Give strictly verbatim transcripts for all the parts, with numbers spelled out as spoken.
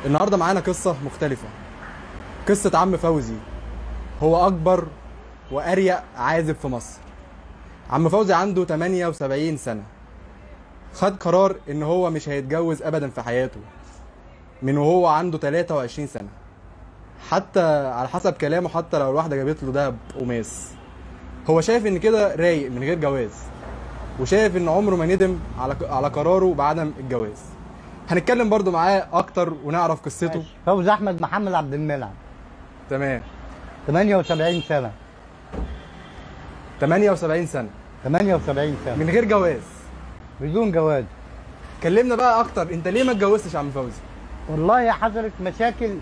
النهارده معانا قصة مختلفة. قصة عم فوزي، هو أكبر وأريق عازب في مصر. عم فوزي عنده تمانية وسبعين سنة، خد قرار إن هو مش هيتجوز أبدا في حياته من وهو عنده تلاتة وعشرين سنة، حتى على حسب كلامه حتى لو الواحدة جابت له دهب وماس. هو شايف إن كده رايق من غير جواز، وشايف إن عمره ما ندم على على قراره بعدم الجواز. هنتكلم برضو معاه أكتر ونعرف قصته. ماشي. فوزي احمد محمد عبد المنعم، تمام. تمانية وسبعين سنة. تمانية وسبعين سنة تمانية وسبعين سنة من غير جواز. بدون جواز. كلمنا بقى اكتر، انت ليه ما اتجوزتش يا عم فوزي؟ والله حصلت مشاكل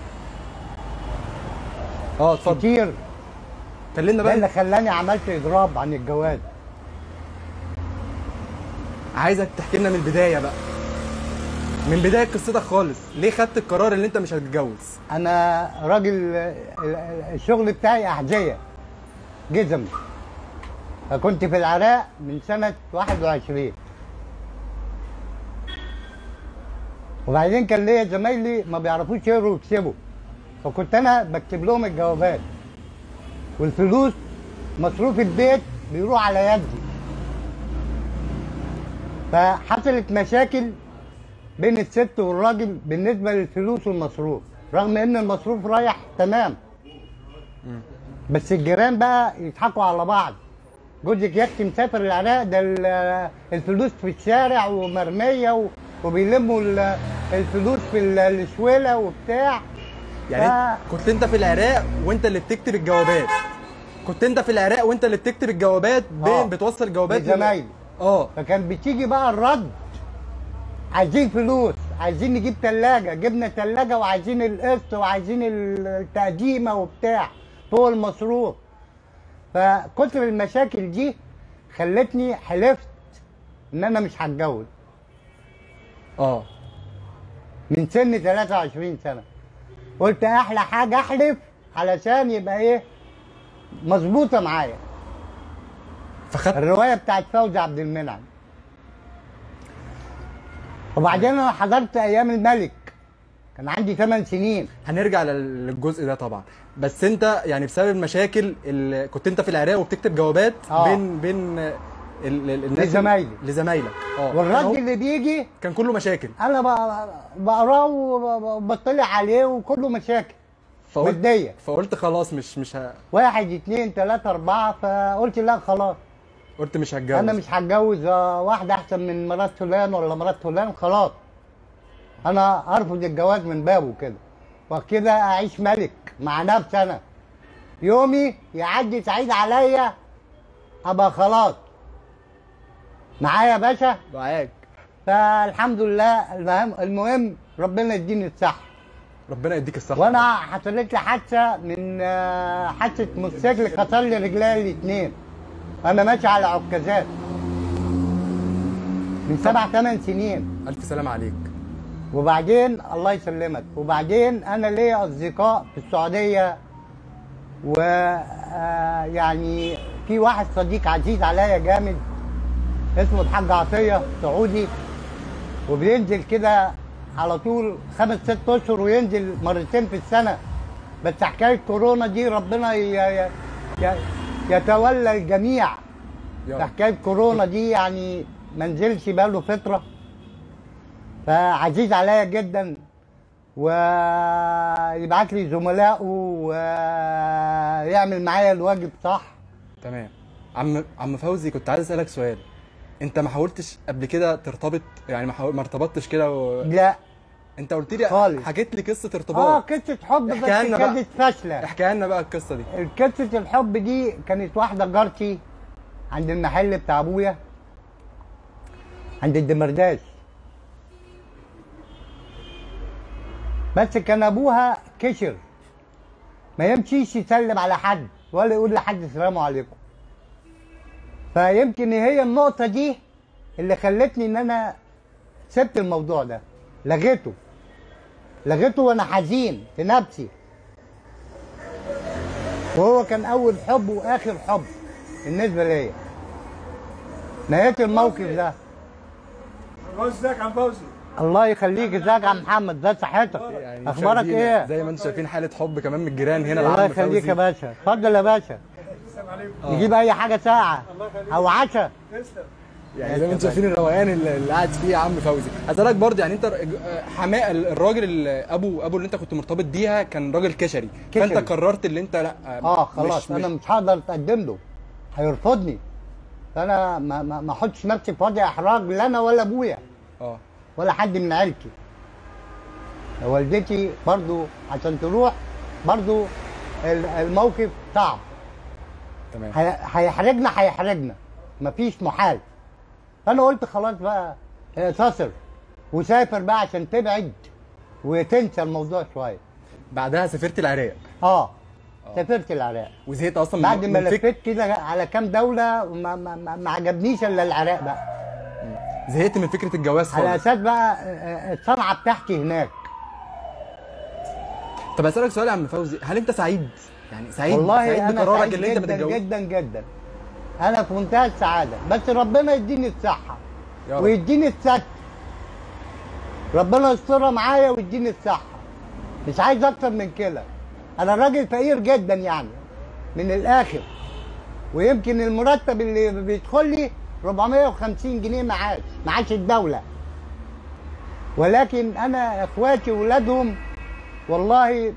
اه اتفضل. كتير، كلمنا ده اللي بقى. خلاني عملت اضراب عن الجواز. عايزك تحكي لنا من البدايه بقى، من بدايه قصتك خالص، ليه خدت القرار ان انت مش هتتجوز؟ انا راجل الشغل بتاعي احذيه جزم، فكنت في العراق من سنة واحد وعشرين، وبعدين كان ليا زمايلي ما بيعرفوش يقروا ويكتبوا، فكنت انا بكتب لهم الجوابات، والفلوس مصروف البيت بيروح على يدي. فحصلت مشاكل بين الست والراجل بالنسبة للفلوس والمصروف، رغم ان المصروف رايح تمام، بس الجيران بقى يضحكوا على بعض. جوزك يا اختي مسافر العراق، ده الفلوس في الشارع ومرميه وبيلموا الفلوس في الشويله وبتاع. يعني ف... كنت انت في العراق وانت اللي بتكتب الجوابات؟ كنت انت في العراق وانت اللي بتكتب الجوابات بين آه. بتوصل الجوابات لزمايلي. اه فكان بتيجي بقى الرد، عايزين فلوس، عايزين نجيب ثلاجه، جبنا ثلاجه وعايزين القسط وعايزين التقديمه وبتاع فوق المصروف. فكتر المشاكل دي خلتني حلفت ان انا مش هتجوز. اه من سن تلاتة وعشرين سنة قلت احلى حاجه احلف علشان يبقى ايه مظبوطه معايا. فخدت الروايه بتاعت فوزي عبد المنعم. وبعدين انا حضرت ايام الملك، كان عندي ثمان سنين. هنرجع للجزء ده طبعا، بس انت يعني بسبب المشاكل اللي كنت انت في العراق وبتكتب جوابات آه. بين بين الناس لزمايلي لزمايلك اه والرد اللي بيجي كان كله مشاكل. انا بقراه وبطلع عليه وكله مشاكل ماديه. فقلت خلاص مش مش ه... واحد اتنين تلاته اربعه، فقلت لا خلاص، قلت مش هتجوز. انا مش هتجوز واحده احسن من مرات فلان ولا مرات فلان، خلاص انا ارفض الجواز من بابه كده، وكده اعيش ملك مع نفسي. انا يومي يعدي سعيد عليا، ابقى خلاص معايا يا باشا. معاك. فالحمد لله. المهم المهم ربنا يديني الصحه. ربنا يديك الصحه. وانا حصلت لي حادثه، من حادثه موتوسيكل كسر لي رجليا الاثنين، انا ماشي على عكازات من سبع ثمان سنين. الف سلامه عليك. وبعدين الله يسلمك، وبعدين انا ليا اصدقاء في السعوديه، ويعني في واحد صديق عزيز عليا جامد اسمه الحاج عطيه سعودي، وبينزل كده على طول خمس ست اشهر وينزل مرتين في السنه. بس حكايه كورونا دي ربنا ي... ي... يتولى الجميع. حكايه كورونا دي يعني ما نزلش بقاله فتره، فعزيز عليا جدا، ويبعت لي زملائه ويعمل معايا الواجب صح. تمام. عم عم فوزي، كنت عايز اسالك سؤال، انت ما حاولتش قبل كده ترتبط؟ يعني ما, حاول... ما ارتبطتش كده و... لا انت قلت لي خالص. حكيت لي قصه ارتباط. اه قصه حب بس كانت فاشله. احكي لنا بقى القصه دي. قصه الحب دي كانت واحده جارتي عند المحل بتاع ابويا عند الدمرداش، بس كان ابوها كشر، ما يمشيش يسلم على حد ولا يقول لحد السلام عليكم. فيمكن هي النقطه دي اللي خلتني ان انا سبت الموضوع ده، لغيته لغيته وانا حزين في نفسي، وهو كان اول حب واخر حب بالنسبه ليا. نهايه الموقف ده. ازيك يا عم فوزي؟ الله يخليك، ازيك يا عم محمد؟ ازي صحتك؟ يعني اخبارك مشاهدينا ايه؟ زي ما انتم شايفين حاله حب كمان من الجيران هنا الله لعم يخليك يا فوزي. باشا، اتفضل يا باشا. نجيب اي حاجه ساعه او عشاء. يعني زي ما انتم شايفين الروقان اللي اللي قاعد فيه عم فوزي. اسالك برضه يعني انت حماء الراجل اللي ابو ابو اللي انت كنت مرتبط بيها كان راجل كشري، كشري. فانت قررت اللي انت لا اه خلاص مش انا مش مش هقدر اتقدم له، هيرفضني. فانا ما ما ما احطش نفسي في وضع احراج، لا انا ولا ابويا اه ولا حد من عيلتي. والدتي برضو عشان تروح برضو ال- الموقف صعب. تمام. هي- هيحرجنا هيحرجنا، مفيش محال. فانا قلت خلاص بقى اعتصر وسافر بقى عشان تبعد وتنسى الموضوع شويه. بعدها سافرت العراق اه سافرت العراق وزهقت اصلا بعد من ما من فك... لفيت كده على كام دوله، وما ما, ما, ما عجبنيش الا العراق بقى. زهقت من فكره الجواز على خالص. اساس بقى آه، الصنعه بتاعتي هناك. طب اسالك سؤال يا عم فوزي، هل انت سعيد؟ يعني سعيد والله سعيد انا بقرارك سعيد اللي انت جدا بتتجوز؟ جدا جدا. انا في منتهى السعاده، بس ربنا يديني الصحه يا رب. ويديني الستر. ربنا يسترها معايا ويديني الصحه، مش عايز اكتر من كده. انا راجل فقير جدا يعني من الاخر، ويمكن المرتب اللي بيدخل لي أربعمية وخمسين جنيه معاش معاش الدوله. ولكن انا اخواتي واولادهم والله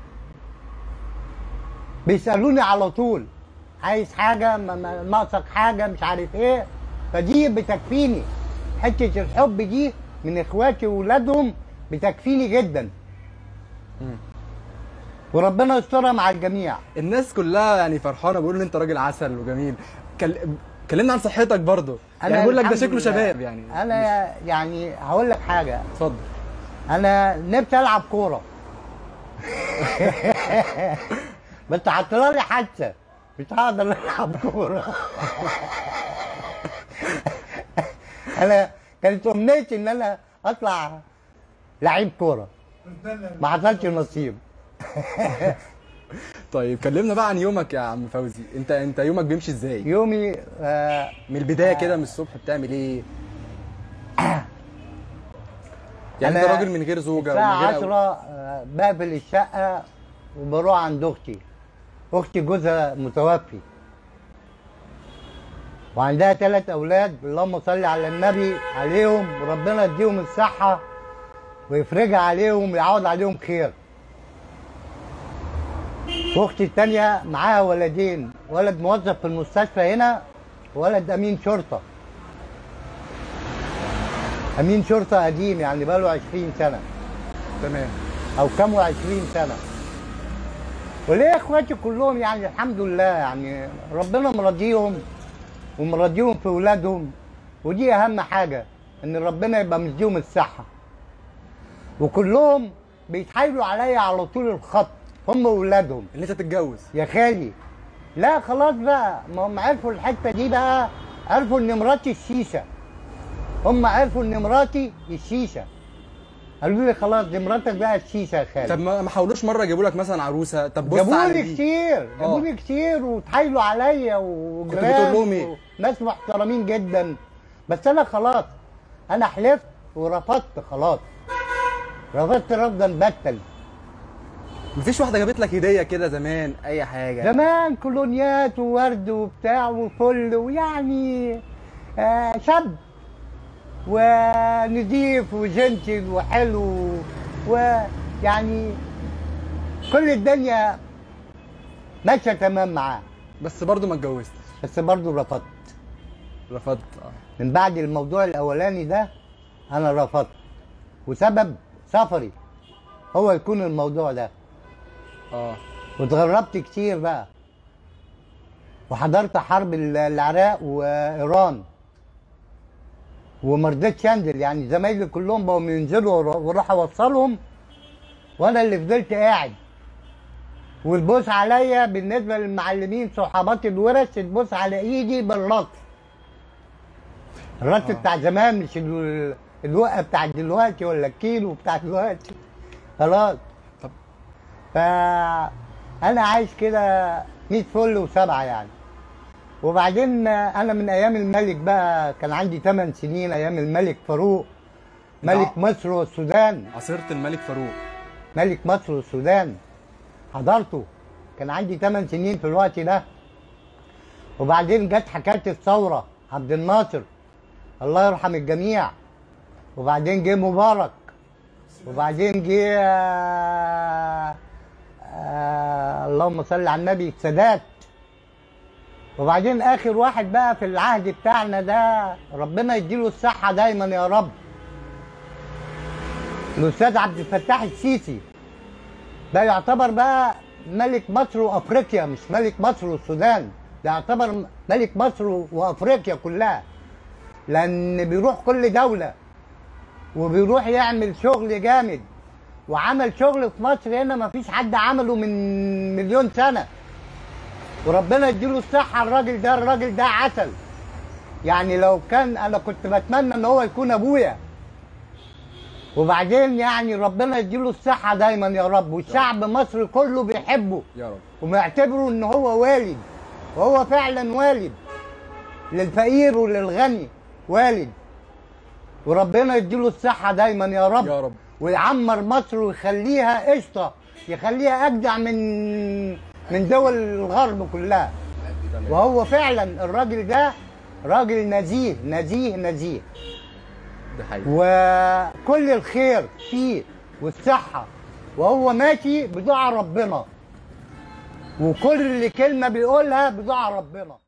بيسالوني على طول، عايز حاجه، ما- ما- ناقصك حاجه، مش عارف ايه. فدي بتكفيني، حته الحب دي من اخواتي واولادهم بتكفيني جدا. وربنا يسترها مع الجميع. الناس كلها يعني فرحانه، بيقولوا ان انت راجل عسل وجميل. كل... كلمنا عن صحتك برضه، يعني بيقول لك ده الحمد شكله لله. شباب يعني. انا يعني هقول لك حاجه، اتفضل. انا نفسي العب كوره بس هتطلع لي حادثه، مش هقدر العب كوره. انا كانت امنيتي ان انا اطلع لعيب كوره، ما حصلش نصيب. طيب كلمنا بقى عن يومك يا عم فوزي، انت انت يومك بيمشي ازاي؟ يومي آه من البدايه كده من الصبح بتعمل ايه؟ يعني أنا انت راجل من غير زوجه ومن الساعة غير أو- عشرة آه، بقفل الشقة وبروح عند أختي. أختي جوزها متوفي وعندها ثلاث أولاد، اللهم صل على النبي عليهم، وربنا يديهم الصحة ويفرجها عليهم ويعوض عليهم خير. واختي التانية معاها ولدين، ولد موظف في المستشفى هنا وولد أمين شرطة. أمين شرطة قديم يعني بقاله عشرين سنة تمام. او كام وعشرين سنه. وليه اخواتي كلهم يعني الحمد لله، يعني ربنا مرضيهم ومرضيهم في اولادهم، ودي اهم حاجه، ان ربنا يبقى مديهم الصحه. وكلهم بيتحايلوا عليا على طول الخط، هم واولادهم. اللي انت تتجوز. يا خالي لا خلاص بقى، ما هم عرفوا الحته دي بقى، عرفوا ان مراتي الشيشه. هم عرفوا ان مراتي الشيشه، قالوا لي خلاص دي مراتك بقى الشيشه يا خالد. طب ما ما حاولوش مره يجيبوا لك مثلا عروسه؟ طب بص جابوا على لي دي. كتير، جابوا لي كتير وتحايلوا عليا وجيران. كنت بتقول لهم ايه؟ ناس محترمين جدا، بس انا خلاص انا حلفت ورفضت خلاص، رفضت رفضا بتل. مفيش واحده جابت لك هديه كده زمان اي حاجه؟ زمان كولونيات وورد وبتاع وفل، ويعني آه شاب ونضيف وجنتل وحلو، ويعني كل الدنيا ماشيه تمام معاه. بس برضه ما اتجوزتش. بس برضه رفضت. رفضت اه. من بعد الموضوع الاولاني ده انا رفضت، وسبب سفري هو يكون الموضوع ده. اه. واتغربت كتير بقى، وحضرت حرب العراق وايران وما رضيتش انزل. يعني زمايلي كلهم بقوا ينزلوا واروح اوصلهم، وانا اللي فضلت قاعد. والبوس عليا بالنسبه للمعلمين صحابات الورش، تبص على ايدي بالرطل. الرطل بتاع زمان، مش ال- الوقه بتاع دلوقتي ولا الكيلو بتاع دلوقتي. خلاص. طب فانا عايش كده مية فل وسبعه يعني. وبعدين انا من ايام الملك بقى، كان عندي ثمان سنين ايام الملك فاروق، ملك مصر والسودان. عاصرت الملك فاروق. ملك مصر والسودان حضرته، كان عندي ثمان سنين في الوقت ده. وبعدين جت حكايه الثوره، عبد الناصر الله يرحم الجميع، وبعدين جه مبارك، وبعدين جه آه آه اللهم صل على النبي السادات، وبعدين اخر واحد بقى في العهد بتاعنا ده ربنا يديله الصحه دايما يا رب، الاستاذ عبد الفتاح السيسي. ده يعتبر بقى ملك مصر وافريقيا، مش ملك مصر والسودان، ده يعتبر ملك مصر وافريقيا كلها، لان بيروح كل دوله وبيروح يعمل شغل جامد، وعمل شغل في مصر هنا ما فيش حد عمله من مليون سنه، وربنا يديله الصحه. الراجل ده الراجل ده عسل، يعني لو كان انا كنت بتمنى ان هو يكون ابويا. وبعدين يعني ربنا يديله الصحه دايما يا رب، والشعب مصر كله بيحبه يا رب، ومعتبره ان هو والد، وهو فعلا والد للفقير وللغني، والد. وربنا يديله الصحه دايما يا رب، يا رب، ويعمر مصر ويخليها قشطه، يخليها اجدع من من دول الغرب كلها. وهو فعلا الراجل ده راجل نزيه نزيه نزيه، ده حقيقي، وكل الخير فيه والصحه، وهو ماشي بدعاء ربنا، وكل كلمه بيقولها بدعاء ربنا.